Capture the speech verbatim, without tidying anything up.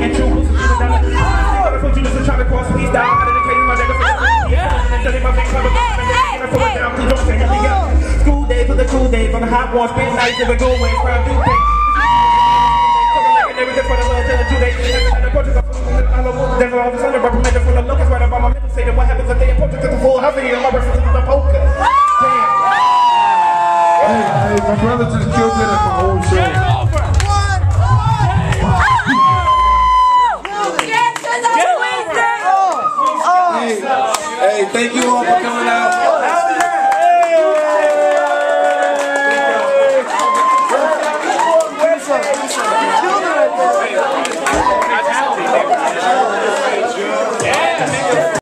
and true. I'm from Judas and trying to cross me down. I'm dedicating my nigga for the my big cover. School day for the cool day, for the hot ones, spend nights in the good way, proud do things. Everything for the love till the due date. The portraits of I love there's all this under reprimanded for the locust right about my middle say that what happens if they approach it to the full house and you're harbor to the poker. Damn. Hey, hey, my brother just killed it at my own show. Game over. What? Get to the Wednesday. Hey, hey, thank you all for coming out.